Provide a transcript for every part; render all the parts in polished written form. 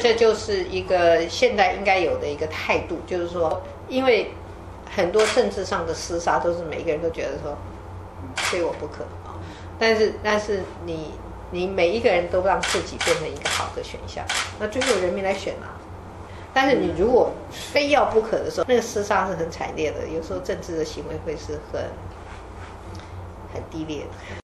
这就是一个现代应该有的一个态度，就是说，因为很多政治上的厮杀都是每一个人都觉得说非我不可啊，但是你每一个人都让自己变成一个好的选项，那最后人民来选啊。但是你如果非要不可的时候，那个厮杀是很惨烈的，有时候政治的行为会是很低劣的。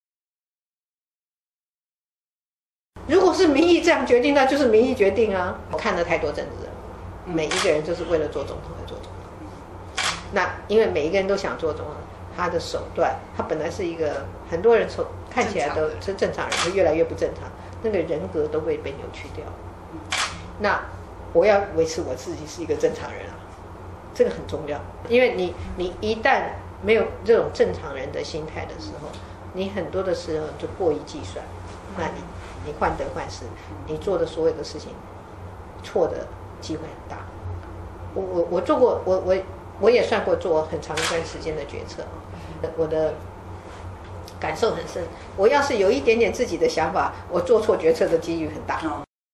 如果是民意这样决定，那就是民意决定啊。我看了太多政治人，每一个人就是为了做总统而做总统。那因为每一个人都想做总统，他的手段，他本来是一个很多人看起来都是正常人，会越来越不正常，那个人格都会被扭曲掉。那我要维持我自己是一个正常人啊，这个很重要。因为你一旦没有这种正常人的心态的时候，你很多的时候就过于计算，那你患得患失，你做的所有的事情错的机会很大。我做过，我也算过做很长一段时间的决策，我的感受很深。我要是有一点点自己的想法，我做错决策的几率很大。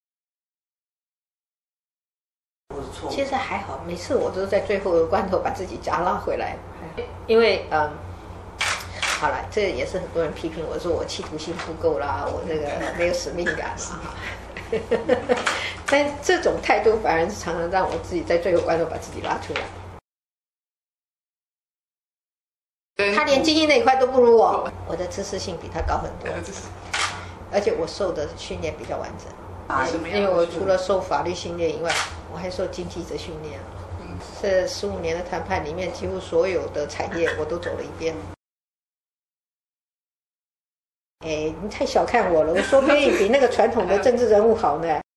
其实还好，每次我都是在最后的关头把自己夹拉回来，因为好了，这也是很多人批评我说我企图心不够啦，我这个没有使命感啦。但这种态度反而是常常让我自己在最后关头把自己拉出来。他连精英那一块都不如我，我的知识性比他高很多，而且我受的训练比较完整。因为我除了受法律训练以外，我还受经济的训练。这15年的谈判里面，几乎所有的产业我都走了一遍。你太小看我了，我说不定比那个传统的政治人物好呢。